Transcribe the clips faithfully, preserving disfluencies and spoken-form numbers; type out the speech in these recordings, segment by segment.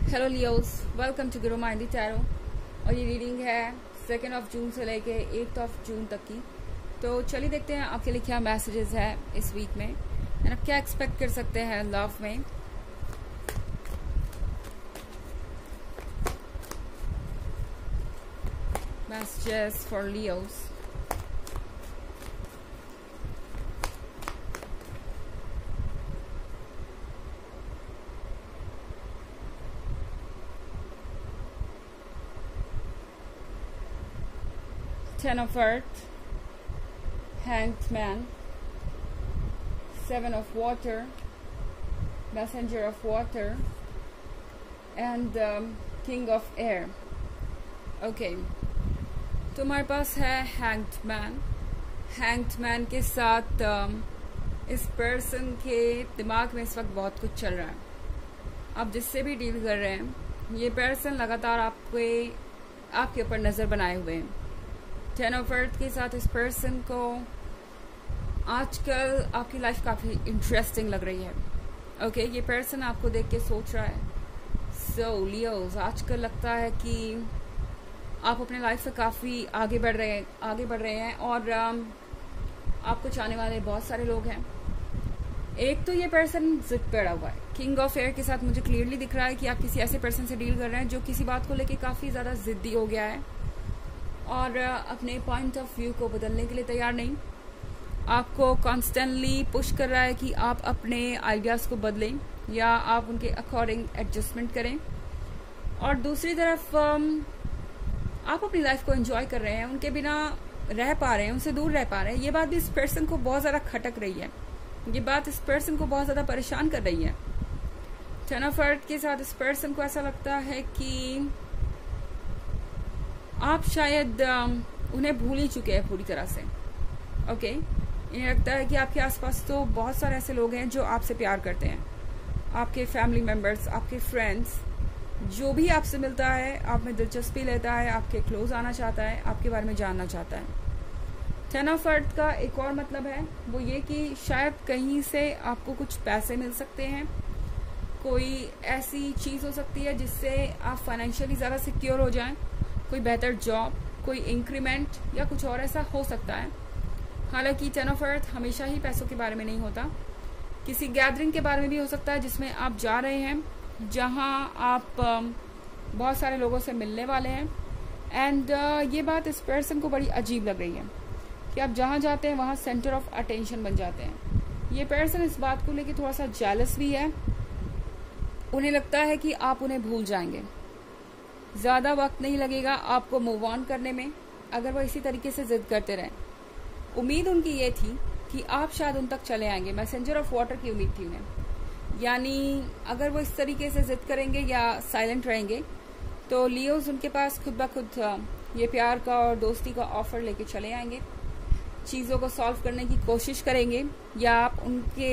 Hello Leos, welcome to Guru माइंडी tarot. और ये reading है सेकेंड ऑफ जून से लेके एट्थ ऑफ जून तक की। तो चलिए देखते हैं आपके लिए क्या मैसेजेस है इस वीक में एंड आप क्या एक्सपेक्ट कर सकते हैं लव में। Messages for Leos. Ten of Earth, Hanged Man, Seven of Water, Messenger of Water, and um, King of Air. Okay, तो हमारे पास है Hanged Man. Hanged Man के साथ um, इस पर्सन के दिमाग में इस वक्त बहुत कुछ चल रहा है। आप जिससे भी डील कर रहे हैं, ये पर्सन लगातार आपके आपके ऊपर नज़र बनाए हुए हैं। टेन ऑफ अर्थ के साथ इस पर्सन को आजकल आपकी लाइफ काफ़ी इंटरेस्टिंग लग रही है। ओके okay, ये पर्सन आपको देख के सोच रहा है सो लियोस, आजकल लगता है कि आप अपने लाइफ में काफ़ी आगे बढ़ रहे हैं आगे बढ़ रहे हैं और um, आपको चाहने वाले बहुत सारे लोग हैं। एक तो ये पर्सन जिद पड़ा हुआ है। किंग ऑफ एयर के साथ मुझे क्लियरली दिख रहा है कि आप किसी ऐसे पर्सन से डील कर रहे हैं जो किसी बात को लेके काफ़ी ज़्यादा जिद्दी हो गया है और अपने पॉइंट ऑफ व्यू को बदलने के लिए तैयार नहीं। आपको कॉन्स्टेंटली पुश कर रहा है कि आप अपने आइडियाज़ को बदलें या आप उनके अकॉर्डिंग एडजस्टमेंट करें। और दूसरी तरफ आप अपनी लाइफ को एंजॉय कर रहे हैं, उनके बिना रह पा रहे हैं, उनसे दूर रह पा रहे हैं। ये बात भी इस पर्सन को बहुत ज़्यादा खटक रही है, ये बात इस पर्सन को बहुत ज़्यादा परेशान कर रही है। टेन ऑफ अर्थ के साथ इस पर्सन को ऐसा लगता है कि आप शायद उन्हें भूल ही चुके हैं पूरी तरह से। ओके, इन्हें लगता है कि आपके आसपास तो बहुत सारे ऐसे लोग हैं जो आपसे प्यार करते हैं, आपके फैमिली मेम्बर्स, आपके फ्रेंड्स, जो भी आपसे मिलता है आप में दिलचस्पी लेता है, आपके क्लोज आना चाहता है, आपके बारे में जानना चाहता है। टेन ऑफ अर्थ का एक और मतलब है वो ये कि शायद कहीं से आपको कुछ पैसे मिल सकते हैं, कोई ऐसी चीज़ हो सकती है जिससे आप फाइनेंशियली ज़्यादा सिक्योर हो जाएं, कोई बेहतर जॉब, कोई इंक्रीमेंट या कुछ और ऐसा हो सकता है। हालांकि टेन ऑफ अर्थ हमेशा ही पैसों के बारे में नहीं होता, किसी गैदरिंग के बारे में भी हो सकता है जिसमें आप जा रहे हैं, जहां आप बहुत सारे लोगों से मिलने वाले हैं। एंड ये बात इस पर्सन को बड़ी अजीब लग रही है कि आप जहां जाते हैं वहां सेंटर ऑफ अटेंशन बन जाते हैं। ये पर्सन इस बात को लेकर थोड़ा सा जेलस भी है। उन्हें लगता है कि आप उन्हें भूल जाएंगे, ज़्यादा वक्त नहीं लगेगा आपको मूव ऑन करने में अगर वो इसी तरीके से जिद करते रहें। उम्मीद उनकी ये थी कि आप शायद उन तक चले आएंगे। मैसेंजर ऑफ वाटर की उम्मीद थी उन्हें, यानी अगर वो इस तरीके से जिद करेंगे या साइलेंट रहेंगे तो लियोस उनके पास खुद ब खुद ये प्यार का और दोस्ती का ऑफर लेके चले आएंगे, चीज़ों को सॉल्व करने की कोशिश करेंगे, या आप उनके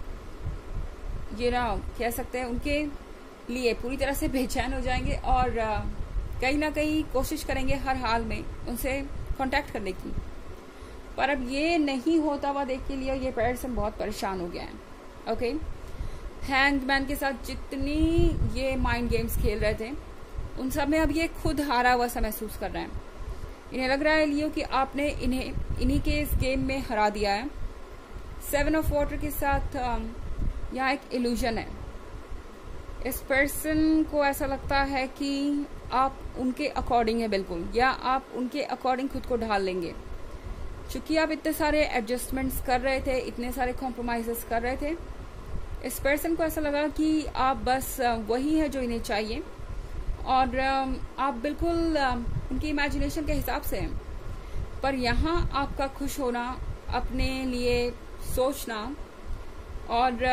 ये ना कह सकते हैं उनके लिए पूरी तरह से बेचैन हो जाएंगे और कहीं ना कहीं कोशिश करेंगे हर हाल में उनसे कांटेक्ट करने की। पर अब ये नहीं होता हुआ देख के लिए ये पर्सन बहुत परेशान हो गया है। ओके, हैंग्ड मैन के साथ जितनी ये माइंड गेम्स खेल रहे थे उन सब में अब ये खुद हारा हुआ सा महसूस कर रहे हैं। इन्हें लग रहा है लियो कि आपने इन्हें इन्हीं के इस गेम में हरा दिया है। सेवन ऑफ वाटर के साथ यहाँ एक इल्यूजन है। इस पर्सन को ऐसा लगता है कि आप उनके अकॉर्डिंग है बिल्कुल, या आप उनके अकॉर्डिंग खुद को ढाल लेंगे। चूंकि आप इतने सारे एडजस्टमेंट्स कर रहे थे, इतने सारे कॉम्प्रोमाइजेस कर रहे थे, इस पर्सन को ऐसा लगा कि आप बस वही है जो इन्हें चाहिए और आप बिल्कुल उनकी इमेजिनेशन के हिसाब से हैं। पर यहाँ आपका खुश होना, अपने लिए सोचना और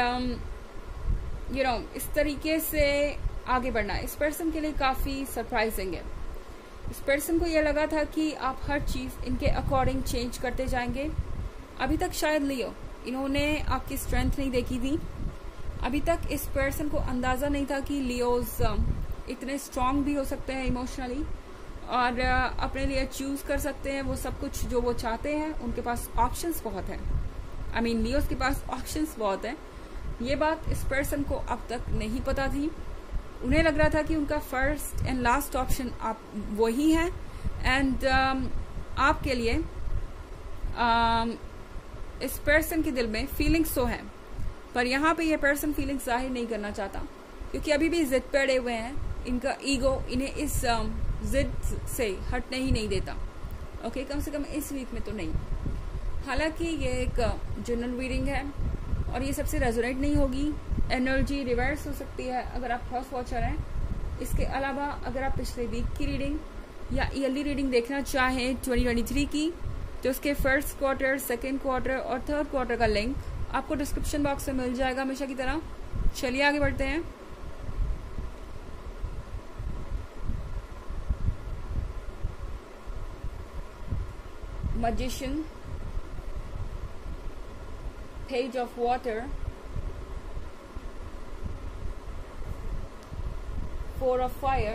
यू नो इस तरीके से आगे बढ़ना इस पर्सन के लिए काफ़ी सरप्राइजिंग है। इस पर्सन को यह लगा था कि आप हर चीज़ इनके अकॉर्डिंग चेंज करते जाएंगे। अभी तक शायद लियो इन्होंने आपकी स्ट्रेंथ नहीं देखी थी, अभी तक इस पर्सन को अंदाज़ा नहीं था कि लियोज इतने स्ट्रांग भी हो सकते हैं इमोशनली और अपने लिए चूज़ कर सकते हैं वो सब कुछ जो वो चाहते हैं। उनके पास ऑप्शंस बहुत हैं, आई मीन लियोज के पास ऑप्शंस बहुत हैं। ये बात इस पर्सन को अब तक नहीं पता थी उन्हें लग रहा था कि उनका फर्स्ट एंड लास्ट ऑप्शन आप वही है, एंड um, आपके लिए um, इस पर्सन के दिल में फीलिंग्स तो हैं, पर यहाँ पे ये पर्सन फीलिंग्स जाहिर नहीं करना चाहता, क्योंकि अभी भी जिद पे अड़े हुए हैं। इनका ईगो इन्हें इस um, जिद से हटने ही नहीं देता। ओके okay, कम से कम इस वीक में तो नहीं। हालांकि ये एक जनरल रीडिंग है और ये सबसे रेजोनेट नहीं होगी, एनर्जी रिवर्स हो सकती है अगर आप हाउस वॉचर हैं। इसके अलावा अगर आप पिछले वीक की रीडिंग या ईयरली रीडिंग देखना चाहें ट्वेंटी ट्वेंटी थ्री की, तो उसके फर्स्ट क्वार्टर, सेकेंड क्वार्टर और थर्ड क्वार्टर का लिंक आपको डिस्क्रिप्शन बॉक्स में मिल जाएगा हमेशा की तरह। चलिए आगे बढ़ते हैं। Magician, Page of Water, Four of Fire,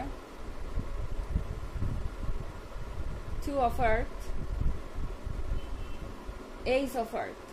Two of Earth, Ace of Earth.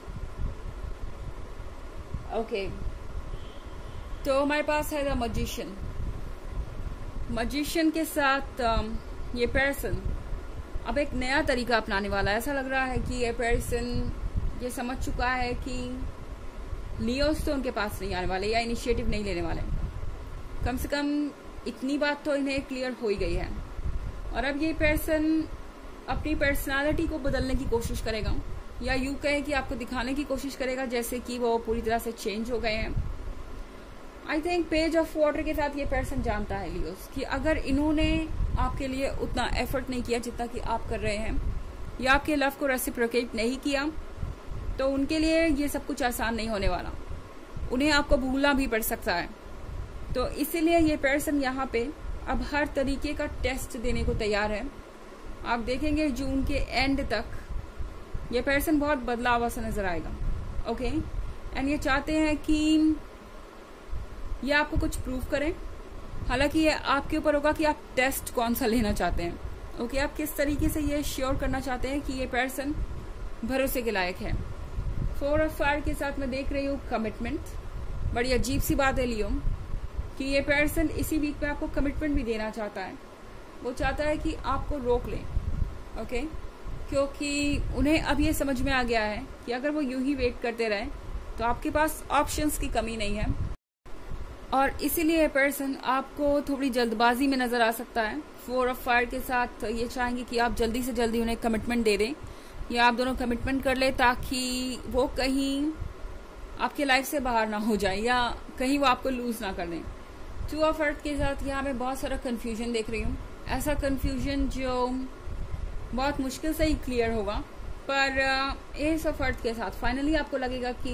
Okay, तो हमारे पास है द मजिशियन। मजिशियन के साथ um, ये पर्सन अब एक नया तरीका अपनाने वाला है। ऐसा लग रहा है कि ये पर्सन ये समझ चुका है कि लियोस तो उनके पास नहीं आने वाले या इनिशिएटिव नहीं लेने वाले। कम से कम इतनी बात तो इन्हें क्लियर हो ही गई है। और अब ये पर्सन अपनी पर्सनालिटी को बदलने की कोशिश करेगा, या यूं कहें कि आपको दिखाने की कोशिश करेगा जैसे कि वो पूरी तरह से चेंज हो गए हैं। I think page of water के साथ ये पर्सन जानता है लियोस कि अगर इन्होंने आपके लिए उतना एफर्ट नहीं किया जितना कि आप कर रहे हैं, या आपके लव को रेसिप्रोकेट नहीं किया, तो उनके लिए ये सब कुछ आसान नहीं होने वाला। उन्हें आपको भूलना भी पड़ सकता है। तो इसीलिए ये पर्सन यहाँ पे अब हर तरीके का टेस्ट देने को तैयार है। आप देखेंगे जून के एंड तक ये पर्सन बहुत बदलाव सा नजर आएगा। ओके, एंड ये चाहते हैं कि ये आपको कुछ प्रूव करें। हालांकि ये आपके ऊपर होगा कि आप टेस्ट कौन सा लेना चाहते हैं। ओके okay, आप किस तरीके से ये श्योर करना चाहते हैं कि ये पर्सन भरोसे के लायक है। फोर ऑफ फायर के साथ मैं देख रही हूँ कमिटमेंट। बड़ी अजीब सी बात है लियो कि ये पर्सन इसी वीक में आपको कमिटमेंट भी देना चाहता है। वो चाहता है कि आपको रोक लें। Okay okay? क्योंकि उन्हें अब ये समझ में आ गया है कि अगर वो यूं ही वेट करते रहे तो आपके पास ऑप्शंस की कमी नहीं है, और इसीलिए पर्सन आपको थोड़ी जल्दबाजी में नजर आ सकता है। फोर ऑफ फायर के साथ ये चाहेंगे कि आप जल्दी से जल्दी उन्हें कमिटमेंट दे दें, या आप दोनों कमिटमेंट कर ले ताकि वो कहीं आपके लाइफ से बाहर ना हो जाए या कहीं वो आपको लूज ना कर दें। टू ऑफ अर्थ के साथ यहाँ मैं बहुत सारा कंफ्यूजन देख रही हूँ। ऐसा कंफ्यूजन जो बहुत मुश्किल से ही क्लियर होगा, पर एस ऑफ अर्थ के साथ फाइनली आपको लगेगा कि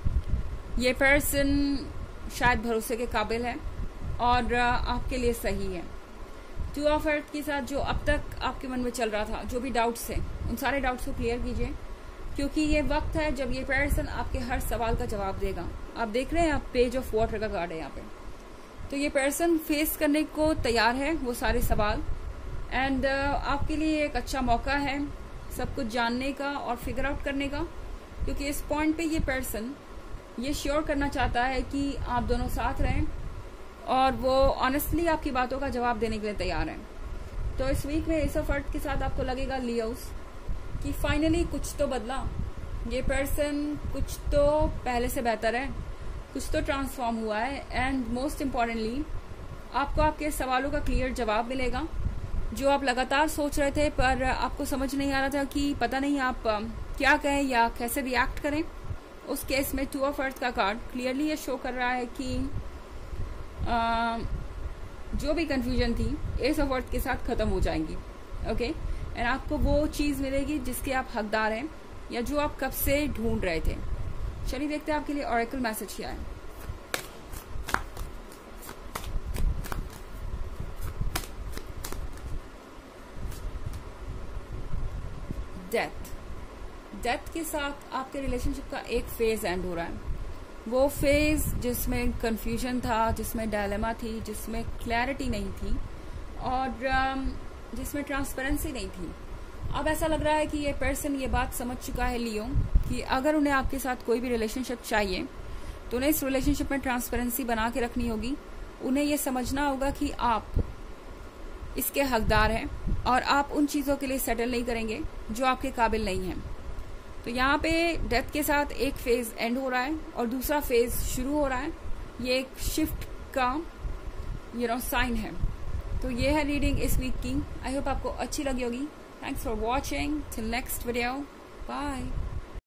ये पर्सन शायद भरोसे के काबिल है और आपके लिए सही है। टू ऑफ अर्थ के साथ जो अब तक आपके मन में चल रहा था, जो भी डाउट्स हैं, उन सारे डाउट्स को क्लियर कीजिए, क्योंकि ये वक्त है जब ये पर्सन आपके हर सवाल का जवाब देगा। आप देख रहे हैं, आप पेज ऑफ वाटर का कार्ड है यहाँ पे। तो ये पर्सन फेस करने को तैयार है वो सारे सवाल, एंड uh, आपके लिए एक अच्छा मौका है सब कुछ जानने का और फिगर आउट करने का, क्योंकि इस पॉइंट पे ये पर्सन ये श्योर करना चाहता है कि आप दोनों साथ रहें, और वो ऑनेस्टली आपकी बातों का जवाब देने के लिए तैयार है। तो इस वीक में एस ऑफ अर्थ के साथ आपको लगेगा लियोस कि फाइनली कुछ तो बदला, ये पर्सन कुछ तो पहले से बेहतर है, कुछ तो ट्रांसफॉर्म हुआ है, एंड मोस्ट इम्पॉर्टेंटली आपको आपके सवालों का क्लियर जवाब मिलेगा। जो आप लगातार सोच रहे थे पर आपको समझ नहीं आ रहा था कि पता नहीं आप क्या कहें या कैसे रिएक्ट करें, उस केस में टू ऑफ अर्थ का कार्ड क्लियरली ये शो कर रहा है कि आ, जो भी कंफ्यूजन थी एस ऑफ अर्थ के साथ खत्म हो जाएंगी। ओके, एंड आपको वो चीज़ मिलेगी जिसके आप हकदार हैं या जो आप कब से ढूंढ रहे थे। चलिए देखते हैं आपके लिए ऑरेकल मैसेज क्या है। डेथ डेथ के साथ आपके रिलेशनशिप का एक फेज एंड हो रहा है। वो फेज जिसमें कंफ्यूजन था, जिसमें डायलेमा थी, जिसमें क्लैरिटी नहीं थी और जिसमें ट्रांसपेरेंसी नहीं थी। अब ऐसा लग रहा है कि ये पर्सन ये बात समझ चुका है लियो कि अगर उन्हें आपके साथ कोई भी रिलेशनशिप चाहिए तो उन्हें इस रिलेशनशिप में ट्रांसपेरेंसी बना के रखनी होगी उन्हें ये समझना होगा कि आप इसके हकदार हैं और आप उन चीज़ों के लिए सेटल नहीं करेंगे जो आपके काबिल नहीं हैं। तो यहाँ पे डेथ के साथ एक फेज एंड हो रहा है और दूसरा फेज शुरू हो रहा है। ये एक शिफ्ट का यू नो साइन है। तो ये है रीडिंग इस वीक की। आई होप आपको अच्छी लगी होगी। Thanks for watching. Till next video, bye.